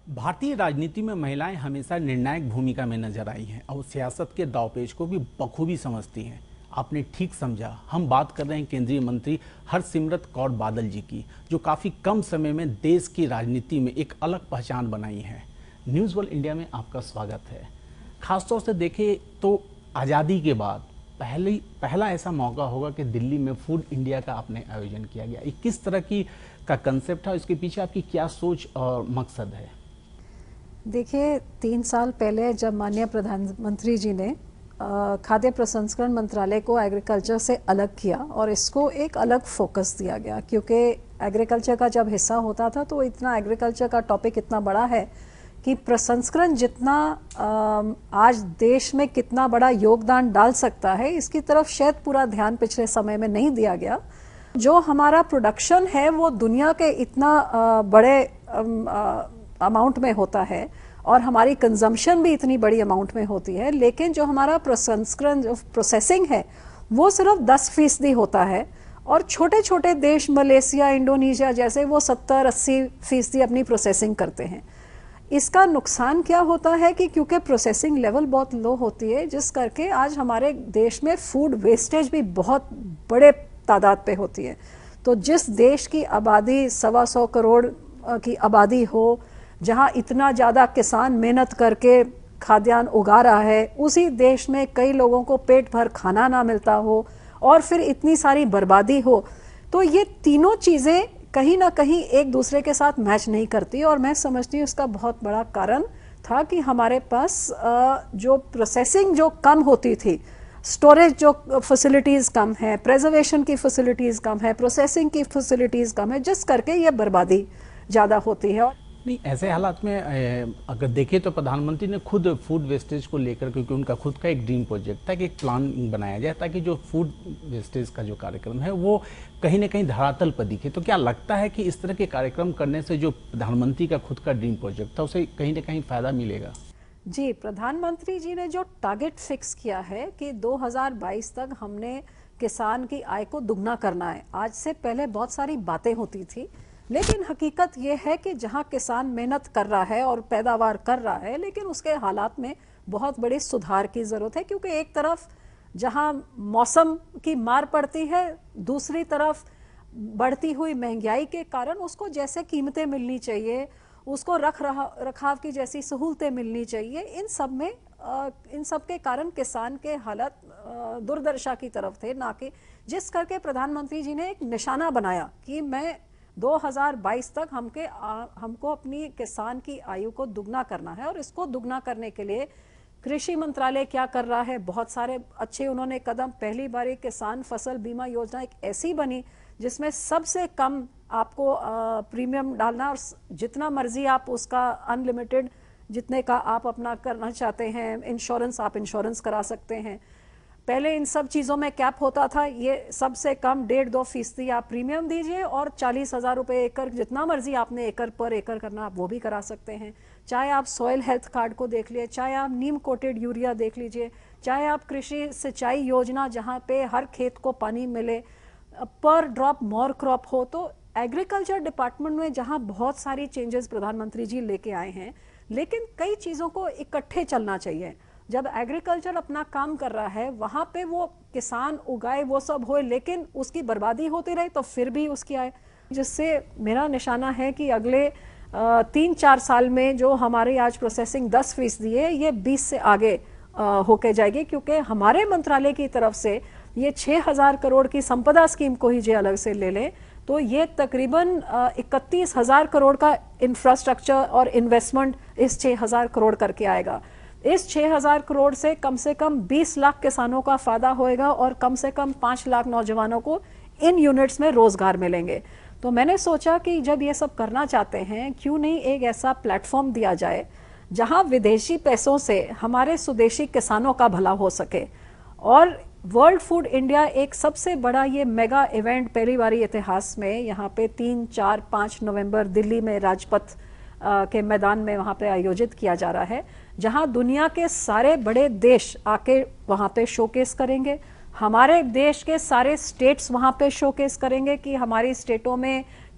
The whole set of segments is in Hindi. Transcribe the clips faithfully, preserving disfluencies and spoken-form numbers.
भारतीय राजनीति में महिलाएं हमेशा निर्णायक भूमिका में नजर आई हैं और सियासत के दांवपेच को भी बखूबी समझती हैं। आपने ठीक समझा, हम बात कर रहे हैं केंद्रीय मंत्री हरसिमरत कौर बादल जी की, जो काफ़ी कम समय में देश की राजनीति में एक अलग पहचान बनाई है। न्यूज़ वर्ल्ड इंडिया में आपका स्वागत है। खासतौर से देखें तो आज़ादी के बाद पहली पहला ऐसा मौका होगा कि दिल्ली में फूड इंडिया का आपने आयोजन किया गया। ये किस तरह की का कंसेप्ट है, इसके पीछे आपकी क्या सोच और मकसद है? देखिए, तीन साल पहले जब माननीय प्रधानमंत्री जी ने खाद्य प्रसंस्करण मंत्रालय को एग्रीकल्चर से अलग किया और इसको एक अलग फोकस दिया गया, क्योंकि एग्रीकल्चर का जब हिस्सा होता था तो इतना एग्रीकल्चर का टॉपिक इतना बड़ा है कि प्रसंस्करण जितना आज देश में कितना बड़ा योगदान डाल सकता है, इसकी तरफ शायद पूरा ध्यान पिछले समय में नहीं दिया गया। जो हमारा प्रोडक्शन है वो दुनिया के इतना बड़े अमाउंट में होता है और हमारी कंजम्पशन भी इतनी बड़ी अमाउंट में होती है, लेकिन जो हमारा प्रसंस्करण जो प्रोसेसिंग है वो सिर्फ दस फीसदी होता है और छोटे छोटे देश मलेशिया, इंडोनेशिया जैसे वो सत्तर अस्सी फीसदी अपनी प्रोसेसिंग करते हैं। इसका नुकसान क्या होता है कि क्योंकि प्रोसेसिंग लेवल बहुत लो होती है, जिस करके आज हमारे देश में फूड वेस्टेज भी बहुत बड़े तादाद पे होती है। तो जिस देश की आबादी सवा सौ करोड़ की आबादी हो, जहाँ इतना ज़्यादा किसान मेहनत करके खाद्यान्न उगा रहा है, उसी देश में कई लोगों को पेट भर खाना ना मिलता हो और फिर इतनी सारी बर्बादी हो, तो ये तीनों चीज़ें कहीं ना कहीं एक दूसरे के साथ मैच नहीं करती। और मैं समझती हूँ इसका बहुत बड़ा कारण था कि हमारे पास जो प्रोसेसिंग जो कम होती थी, स्टोरेज जो फैसिलिटीज़ कम है, प्रेजर्वेशन की फैसिलिटीज़ कम है, प्रोसेसिंग की फैसिलिटीज़ कम है, जिस करके ये बर्बादी ज़्यादा होती है। नहीं, ऐसे हालात में अगर देखें तो प्रधानमंत्री ने खुद फूड वेस्टेज को लेकर, क्योंकि उनका खुद का एक ड्रीम प्रोजेक्ट था कि एक प्लान बनाया जाए ताकि जो फूड वेस्टेज का जो कार्यक्रम है वो कहीं ना कहीं धरातल पर दिखे। तो क्या लगता है कि इस तरह के कार्यक्रम करने से जो प्रधानमंत्री का खुद का ड्रीम प्रोजेक्ट था उसे कहीं ना कहीं फायदा मिलेगा? जी, प्रधानमंत्री जी ने जो टारगेट फिक्स किया है कि दो हज़ार बाईस तक हमने किसान की आय को दुगना करना है। आज से पहले बहुत सारी बातें होती थी, लेकिन हकीकत यह है कि जहां किसान मेहनत कर रहा है और पैदावार कर रहा है, लेकिन उसके हालात में बहुत बड़े सुधार की ज़रूरत है। क्योंकि एक तरफ जहां मौसम की मार पड़ती है, दूसरी तरफ बढ़ती हुई महंगाई के कारण उसको जैसे कीमतें मिलनी चाहिए, उसको रख रखाव की जैसी सहूलतें मिलनी चाहिए, इन सब में आ, इन सब के कारण किसान के हालत दुर्दशा की तरफ थे, ना कि जिस करके प्रधानमंत्री जी ने एक निशाना बनाया कि मैं दो हज़ार बाईस तक हमके आ, हमको अपनी किसान की आयु को दुगना करना है। और इसको दुगना करने के लिए कृषि मंत्रालय क्या कर रहा है, बहुत सारे अच्छे उन्होंने कदम। पहली बार किसान फसल बीमा योजना एक ऐसी बनी जिसमें सबसे कम आपको आ, प्रीमियम डालना और जितना मर्जी आप उसका अनलिमिटेड जितने का आप अपना करना चाहते हैं इंश्योरेंस, आप इंश्योरेंस करा सकते हैं। पहले इन सब चीज़ों में कैप होता था, ये सबसे कम डेढ़ दो फीसदी आप प्रीमियम दीजिए और चालीस हज़ार रुपये एकड़, जितना मर्जी आपने एकड़ पर एकड़ करना आप वो भी करा सकते हैं। चाहे आप सॉइल हेल्थ कार्ड को देख लिए, चाहे आप नीम कोटेड यूरिया देख लीजिए, चाहे आप कृषि सिंचाई योजना जहाँ पे हर खेत को पानी मिले, पर ड्रॉप मोर क्रॉप हो। तो एग्रीकल्चर डिपार्टमेंट में जहाँ बहुत सारी चेंजेस प्रधानमंत्री जी लेके आए हैं, लेकिन कई चीज़ों को इकट्ठे चलना चाहिए। जब एग्रीकल्चर अपना काम कर रहा है वहाँ पे वो किसान उगाए वो सब होए, लेकिन उसकी बर्बादी होती रहे तो फिर भी उसकी आए। जिससे मेरा निशाना है कि अगले तीन चार साल में जो हमारी आज प्रोसेसिंग दस फीसदी है, ये बीस से आगे होके जाएगी। क्योंकि हमारे मंत्रालय की तरफ से ये छः हज़ार करोड़ की संपदा स्कीम को ही जो अलग से ले लें तो ये तकरीबन इकतीस हज़ार करोड़ का इंफ्रास्ट्रक्चर और इन्वेस्टमेंट इस छः हज़ार करोड़ करके आएगा। इस छः हज़ार करोड़ से कम से कम बीस लाख किसानों का फायदा होएगा और कम से कम पाँच लाख नौजवानों को इन यूनिट्स में रोजगार मिलेंगे। तो मैंने सोचा कि जब ये सब करना चाहते हैं, क्यों नहीं एक ऐसा प्लेटफॉर्म दिया जाए जहां विदेशी पैसों से हमारे स्वदेशी किसानों का भला हो सके। और वर्ल्ड फूड इंडिया एक सबसे बड़ा ये मेगा इवेंट पहली बारी इतिहास में यहाँ पे तीन चार पाँच नवंबर दिल्ली में राजपथ के मैदान में वहाँ पे आयोजित किया जा रहा है, जहाँ दुनिया के सारे बड़े देश आके वहाँ पे शोकेस करेंगे। हमारे देश के सारे स्टेट्स वहाँ पे शोकेस करेंगे कि हमारी स्टेटों में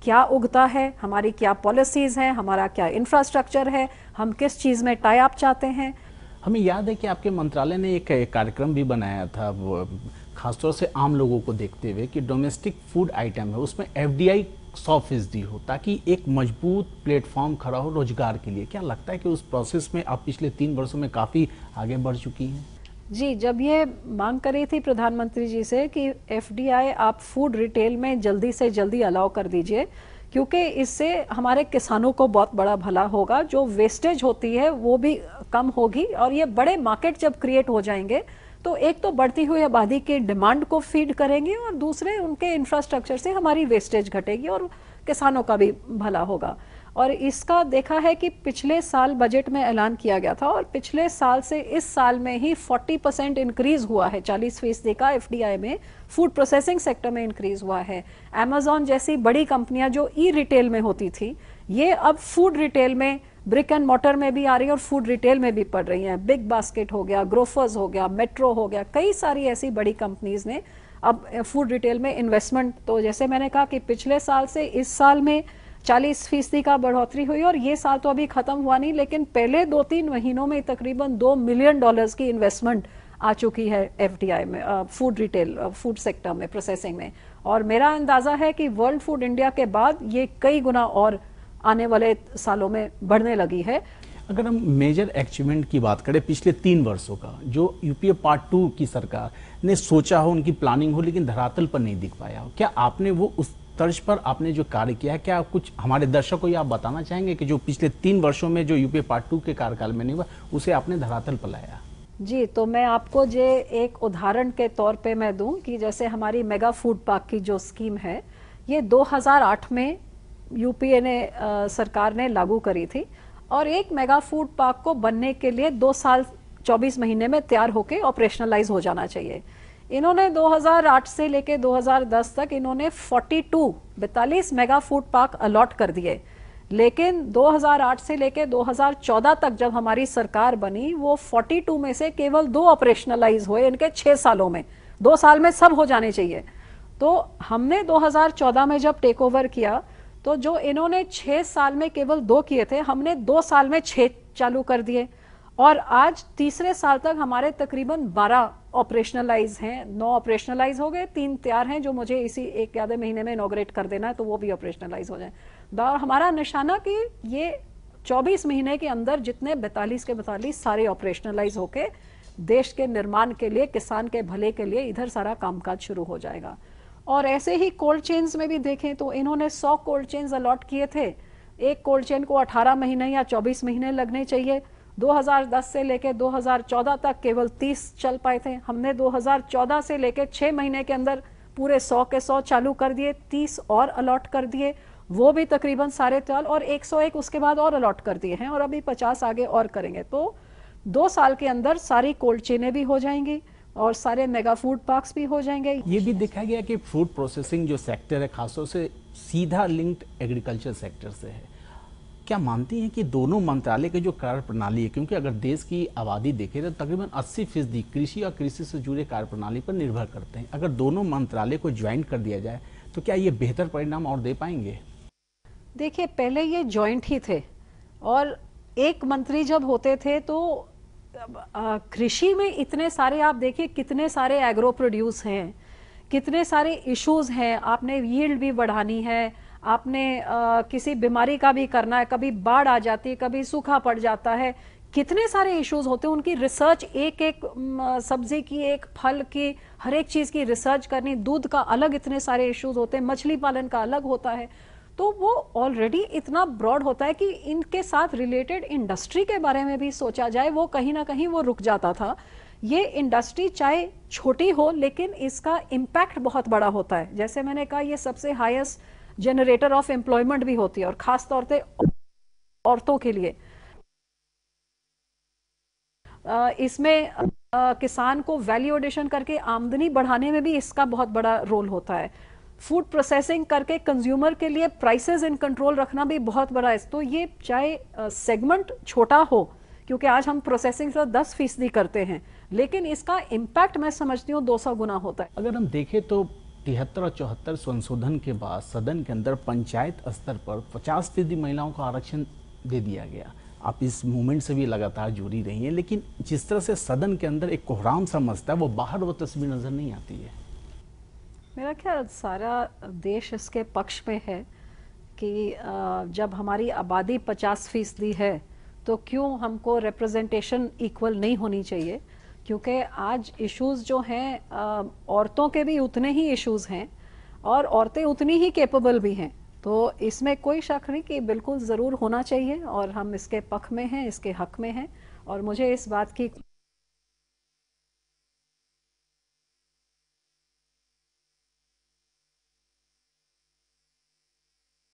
क्या उगता है, हमारी क्या पॉलिसीज़ हैं, हमारा क्या इंफ्रास्ट्रक्चर है, हम किस चीज़ में टाई अप चाहते हैं। हमें याद है कि आपके मंत्रालय ने एक एक कार्यक्रम भी बनाया था, वो खासतौर से आम लोगों को देखते हुए, कि डोमेस्टिक फूड आइटम है उसमें एफडीआई सौ फीसदी हो, ताकि एक मजबूत प्लेटफॉर्म खड़ा हो रोजगार के लिए। क्या लगता है कि उस प्रोसेस में आप पिछले तीन वर्षों में काफ़ी आगे बढ़ चुकी हैं? जी, जब ये मांग करी थी प्रधानमंत्री जी से कि एफडीआई आप फूड रिटेल में जल्दी से जल्दी अलाउ कर दीजिए, क्योंकि इससे हमारे किसानों को बहुत बड़ा भला होगा, जो वेस्टेज होती है वो भी कम होगी, और ये बड़े मार्केट जब क्रिएट हो जाएंगे तो एक तो बढ़ती हुई आबादी की डिमांड को फीड करेंगे, और दूसरे उनके इंफ्रास्ट्रक्चर से हमारी वेस्टेज घटेगी और किसानों का भी भला होगा। और इसका देखा है कि पिछले साल बजट में ऐलान किया गया था, और पिछले साल से इस साल में ही चालीस परसेंट इंक्रीज हुआ है, चालीस फीसदी का एफडीआई में फूड प्रोसेसिंग सेक्टर में इंक्रीज हुआ है। अमेजॉन जैसी बड़ी कंपनियां जो ई रिटेल में होती थी, ये अब फूड रिटेल में, ब्रिक एंड मॉर्टर में भी आ रही है और फूड रिटेल में भी पड़ रही हैं। बिग बास्केट हो गया, ग्रोफर्स हो गया, मेट्रो हो गया, कई सारी ऐसी बड़ी कंपनीज ने अब फूड रिटेल में इन्वेस्टमेंट, तो जैसे मैंने कहा कि पिछले साल से इस साल में चालीस फीसदी का बढ़ोतरी हुई, और ये साल तो अभी खत्म हुआ नहीं, लेकिन पहले दो तीन महीनों में तकरीबन दो मिलियन डॉलर्स की इन्वेस्टमेंट आ चुकी है एफडीआई में, फूड रिटेल फूड सेक्टर में, प्रोसेसिंग में। और मेरा अंदाजा है कि वर्ल्ड फूड इंडिया के बाद ये कई गुना और आने वाले सालों में बढ़ने लगी है। अगर हम मेजर अचीवमेंट की बात करें पिछले तीन वर्षों का, जो यूपीए पार्ट टू की सरकार ने सोचा हो, उनकी प्लानिंग हो, लेकिन धरातल पर नहीं दिख पाया हो, क्या आपने वो उस तर्ज पर आपने जो कार्य किया है, क्या आप कुछ हमारे दर्शकों को आप बताना चाहेंगे कि जो पिछले तीन वर्षों में जो यूपीए पार्ट टू के कार्यकाल में नहीं हुआ, उसे आपने धरातल पर लाया? जी, तो मैं आपको जे एक उदाहरण के तौर पे मैं दूं कि जैसे हमारी मेगा फूड पार्क की जो स्कीम है, ये दो हज़ार आठ में यूपीए ने आ, सरकार ने लागू करी थी, और एक मेगा फूड पार्क को बनने के लिए दो साल चौबीस महीने में तैयार होके ऑपरेशनलाइज हो जाना चाहिए। इन्होंने दो हज़ार आठ से लेके दो हज़ार दस तक इन्होंने बयालीस मेगा फूड पार्क अलॉट कर दिए, लेकिन दो हज़ार आठ से लेके दो हज़ार चौदह तक जब हमारी सरकार बनी, वो बयालीस में से केवल दो ऑपरेशनलाइज हुए इनके छह सालों में। दो साल में सब हो जाने चाहिए। तो हमने दो हज़ार चौदह में जब टेक ओवर किया, तो जो इन्होंने छह साल में केवल दो किए थे, हमने दो साल में छह चालू कर दिए, और आज तीसरे साल तक हमारे तकरीबन बारह ऑपरेशनलाइज हैं। नौ ऑपरेशनलाइज हो गए, तीन तैयार हैं जो मुझे इसी एक आधे महीने में इनॉग्रेट कर देना है, तो वो भी ऑपरेशनलाइज हो जाए। और हमारा निशाना कि ये चौबीस महीने के अंदर जितने बैतालीस के बैतालीस सारे ऑपरेशनलाइज होके देश के निर्माण के लिए, किसान के भले के लिए इधर सारा कामकाज शुरू हो जाएगा। और ऐसे ही कोल्ड चेन्स में भी देखें तो इन्होंने सौ कोल्ड चेन्स अलॉट किए थे। एक कोल्ड चेन को अठारह महीने या चौबीस महीने लगने चाहिए। दो हज़ार दस से लेकर दो हज़ार चौदह तक केवल तीस चल पाए थे। हमने दो हज़ार चौदह से लेकर छह महीने के अंदर पूरे सौ के सौ चालू कर दिए, तीस और अलॉट कर दिए, वो भी तकरीबन सारे चाल, और एक सौ एक उसके बाद और अलॉट कर दिए हैं, और अभी पचास आगे और करेंगे। तो दो साल के अंदर सारी कोल्ड चेनें भी हो जाएंगी और सारे मेगा फूड पार्क्स भी हो जाएंगे। ये भी देखा गया कि फूड प्रोसेसिंग जो सेक्टर है खासतौर से सीधा लिंक्ड एग्रीकल्चर सेक्टर से है। क्या मानती हैं कि दोनों मंत्रालय के जो कार्य प्रणाली है, क्योंकि अगर देश की आबादी देखें तो तकरीबन अस्सी फीसदी कृषि और कृषि से जुड़े कार्य प्रणाली पर निर्भर करते हैं, अगर दोनों मंत्रालय को ज्वाइन कर दिया जाए तो क्या ये बेहतर परिणाम और दे पाएंगे? देखिए, पहले ये ज्वाइंट ही थे, और एक मंत्री जब होते थे तो कृषि में इतने सारे, आप देखिए कितने सारे एग्रो प्रोड्यूस हैं, कितने सारे इश्यूज हैं। आपने यील्ड भी बढ़ानी है, आपने आ, किसी बीमारी का भी करना है, कभी बाढ़ आ जाती है, कभी सूखा पड़ जाता है, कितने सारे इश्यूज होते हैं। उनकी रिसर्च, एक एक सब्जी की, एक फल की, हर एक चीज की रिसर्च करनी। दूध का अलग इतने सारे इश्यूज होते हैं, मछली पालन का अलग होता है। तो वो ऑलरेडी इतना ब्रॉड होता है कि इनके साथ रिलेटेड इंडस्ट्री के बारे में भी सोचा जाए, वो कहीं ना कहीं वो रुक जाता था। ये इंडस्ट्री चाहे छोटी हो, लेकिन इसका इम्पैक्ट बहुत बड़ा होता है। जैसे मैंने कहा, ये सबसे हाईएस्ट जनरेटर ऑफ एम्प्लॉयमेंट भी होती है, और खास तौर पे औरतों के लिए। इसमें किसान को वैल्यू एडिशन करके आमदनी बढ़ाने में भी इसका बहुत बड़ा रोल होता है। फूड प्रोसेसिंग करके कंज्यूमर के लिए प्राइसेस इन कंट्रोल रखना भी बहुत बड़ा है। तो ये चाहे सेगमेंट छोटा हो, क्योंकि आज हम प्रोसेसिंग से दस फीसदी करते हैं, लेकिन इसका इम्पैक्ट मैं समझती हूँ दो सौ गुना होता है। अगर हम देखें तो तिहत्तर और चौहत्तर संशोधन के बाद सदन के अंदर पंचायत स्तर पर पचास फीसदी महिलाओं को आरक्षण दे दिया गया। आप इस मूवमेंट से भी लगातार जुड़ी रही हैं, लेकिन जिस तरह से सदन के अंदर एक कोहराम सा मचता है, वो बाहर वो तस्वीर नजर नहीं आती है। मेरा ख्याल सारा देश इसके पक्ष में है कि जब हमारी आबादी पचास फीसदी है तो क्यों हमको रिप्रेजेंटेशन इक्वल नहीं होनी चाहिए, क्योंकि आज इश्यूज जो हैं औरतों के भी उतने ही इश्यूज हैं और औरतें उतनी ही कैपेबल भी हैं। तो इसमें कोई शक नहीं कि बिल्कुल ज़रूर होना चाहिए और हम इसके पक्ष में हैं, इसके हक में हैं और मुझे इस बात की